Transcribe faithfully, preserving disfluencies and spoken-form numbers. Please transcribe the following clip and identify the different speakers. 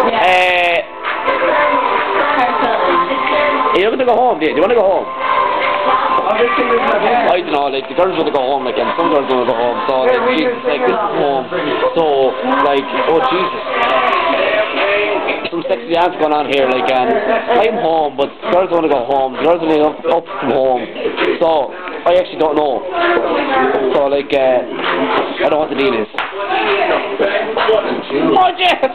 Speaker 1: Uh, are you looking to go home, do you? Do you want to go home? I don't know, like, the girls want to go home, like, and some girls want to go home, so, like, Jesus, like, this is home, so, like, oh, Jesus. Some sexy dance going on here, like, and I'm home, but the girls want to go home, the girls want to go up from home, so, I actually don't know, so, like, uh, I don't know what the deal is. Oh, Jeff!